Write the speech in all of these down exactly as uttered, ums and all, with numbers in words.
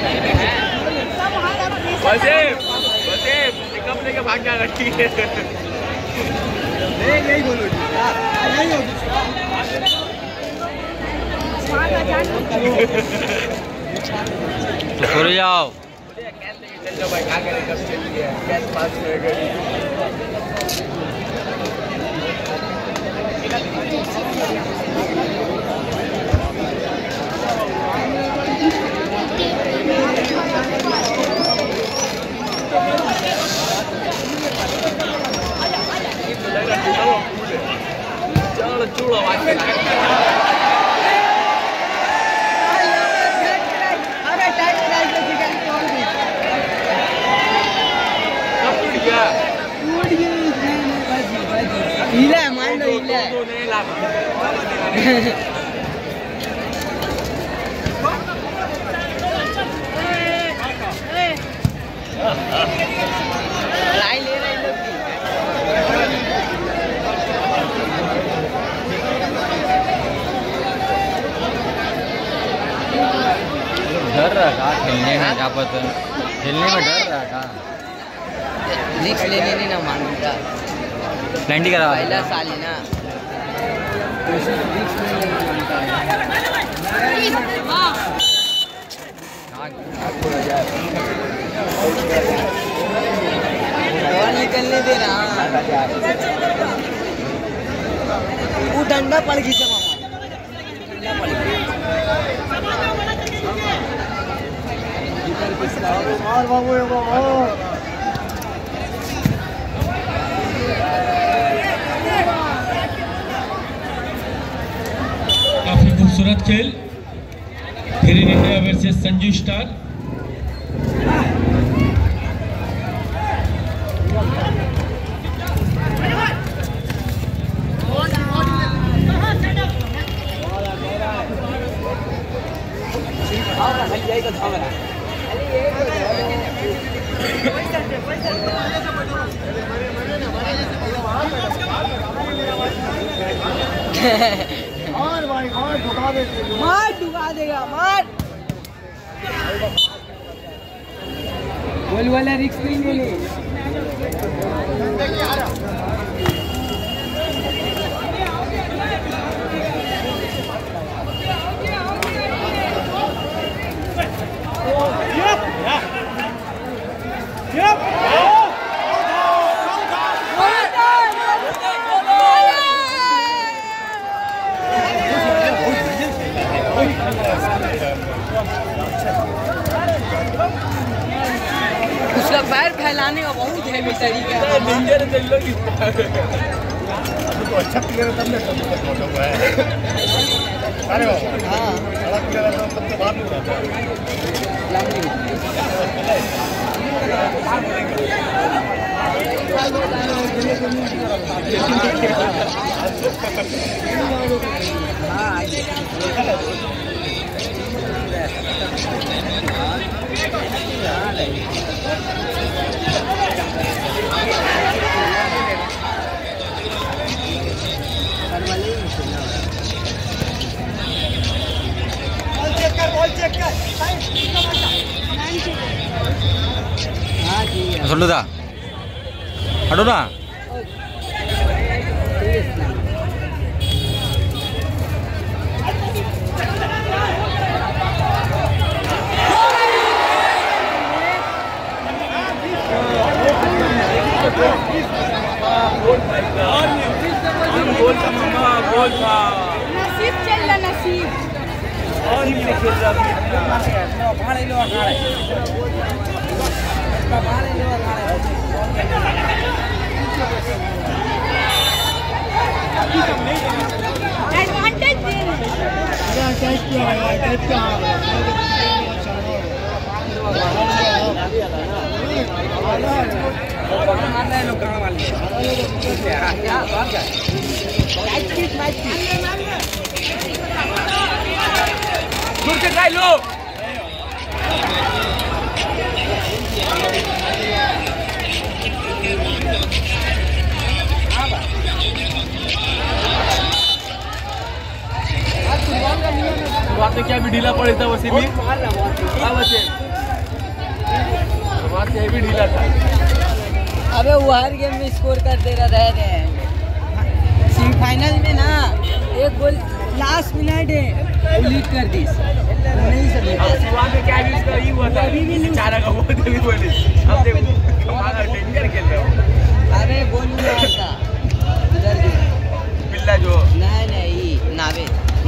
Wasim Wasim pickup लेके भाग जा रही है। यही बोलो तो सो जाओ। चल जाओ भाई, आगे कब चल रही है गैस पास हो गई। चलो चूड़ो आज के अरे टाइट टाइट चिकन कौन दी कब टूट गया टूट गया बाजी बाजी हीला मान लो हीला तो नहीं लाभ लाई ले रही लोग डर रहा था खेलने में, क्या पता खेलने में डर रहा था। रिक्स लेने नहीं ना मानता प्लेंटी करा पहला साल है ना, रिक्स लेने नहीं मानता बॉल निकलने दे रहा। वो डंडा पड़ गई सब और बाबू काफी खूबसूरत खेल। फिर इन इंडिया वर्सेस संजू स्टार। मार भाई मार ढुका दे मार ढुका देगा मार गोल वाला रिक्स नहीं ले ले। उसका पैर फैलाने का बहुत हैवी तरीका है। तो अच्छा प्लेयर तब ना सब कुछ हुआ है। अरे हाँ बड़ा प्लेयर है तब तो बात नहीं होता சொல்லுதா அடுடா नसीब चल रहा नसीब और ही खेल रहा है भाड़े लो भाड़े भाड़े लो भाड़े एडवांटेज दे रहे क्या टाइप क्या है टाइप क्या है मारना है लोग कहां मार ले क्या बात है राइट किक राइट किक दूर से ट्राई लो शुरुआत में क्या भी ढीला पड़े था वसीम। हाँ वसीम अबे वो हर गेम में स्कोर करते रह रहे हैं। सेमीफाइनल में ना एक गोल लास्ट मिनट है लीड कर दी नहीं सके। वहाँ पे क्या भी इसका ही हुआ था अभी भी चारा का वो कभी बोले अब देखो हमारा डेंजर खेल रहे हो। अरे गोल नहीं आता उधर बिल्ला जो नहीं नहीं नावे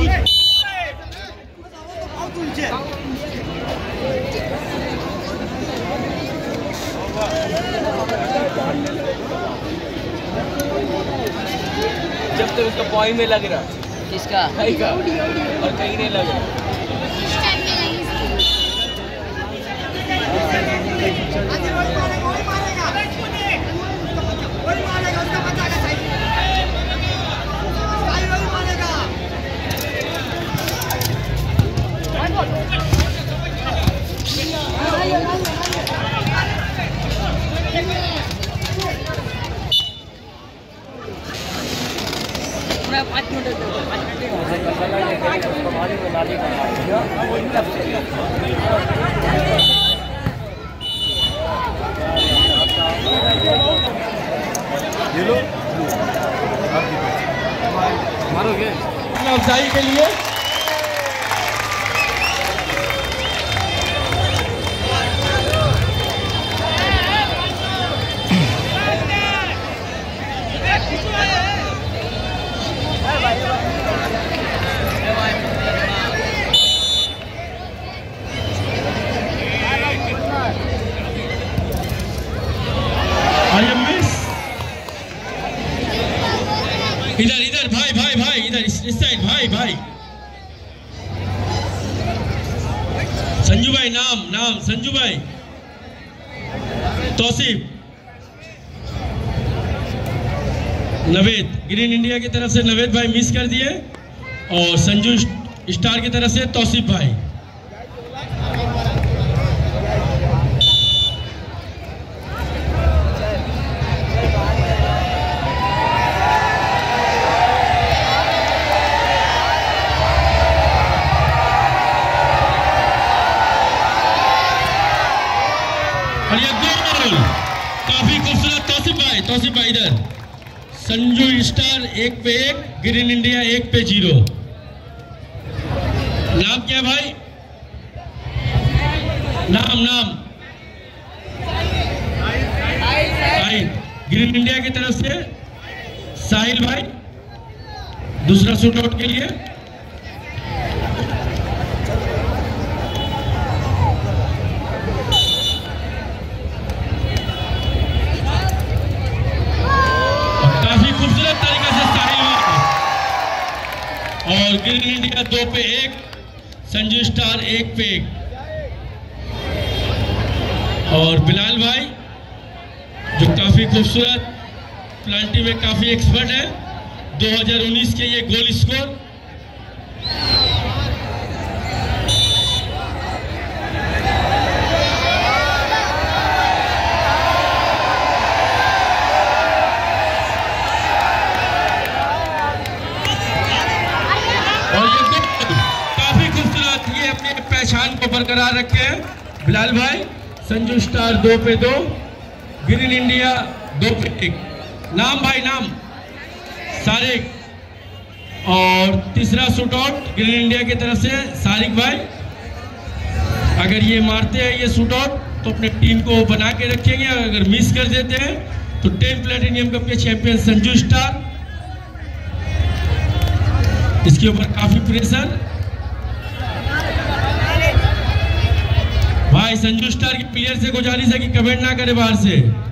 जब तक उसका पॉइंट में लग रहा किसका कहीं का और कहीं नहीं लग रहा। पाँच मिनट मारोगे अफजाई के लिए इधर इधर भाई भाई भाई इधर इस साइड भाई भाई संजू भाई नाम नाम संजू भाई तौसीफ नवेद ग्रीन इंडिया की तरफ से नवेद भाई मिस कर दिए और संजू स्टार की तरफ से तौसीफ भाई। और ये गोल काफी खूबसूरत तौसीफ भाई तौसीफ भाई इधर संजू स्टार एक पे एक ग्रीन इंडिया एक पे जीरो। नाम क्या है भाई नाम नाम साहिल ग्रीन इंडिया की तरफ से साहिल भाई दूसरा शूट आउट के लिए। और ग्रीन इंडिया दो पे एक संजू स्टार एक पे एक। और बिलाल भाई जो काफी खूबसूरत प्लांटी में काफी एक्सपर्ट है दो हज़ार उन्नीस के ये गोल स्कोर। पहचान को बरकरार रखे हैं बिलाल भाई। संजू स्टार दो पे दो ग्रीन इंडिया दो पे एक। नाम भाई नाम सारिक और तीसरा शूट आउट ग्रीन इंडिया की तरफ से सारिक भाई। अगर ये मारते हैं ये शूट आउट तो अपने टीम को बना के रखेंगे, अगर मिस कर देते हैं तो टेन प्लेटिनियम कप के चैंपियन संजू स्टार। इसके ऊपर काफी प्रेशर भाई। संजू स्टार की प्लेयर से गुजारिश है कि कमेंट ना करे बाहर से।